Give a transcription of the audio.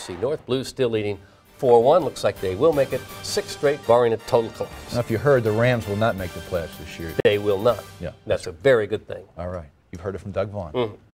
NFC North. Blues still leading 4-1. Looks like they will make it 6 straight, barring a total collapse. Now, if you heard, the Rams will not make the playoffs this year. They will not. Yeah. That's a very good thing. All right. You've heard it from Doug Vaughn.